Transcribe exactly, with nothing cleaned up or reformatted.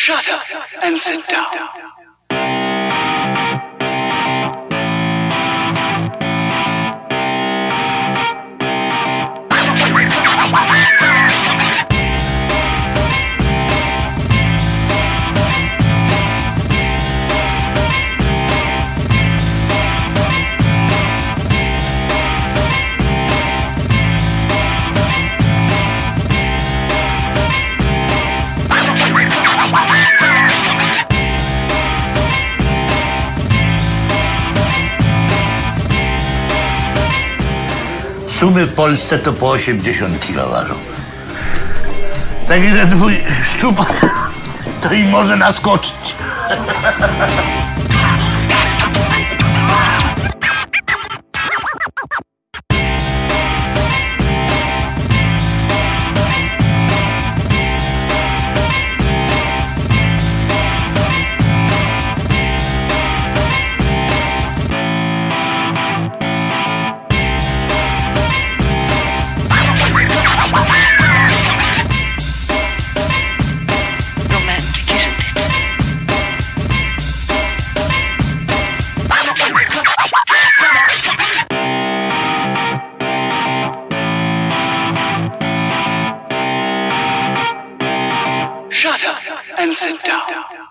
Shut up and sit down. Sumy w Polsce to po osiemdziesiąt kilo ważą. Taki ten twój szczupak to i może naskoczyć. Shut up and sit down.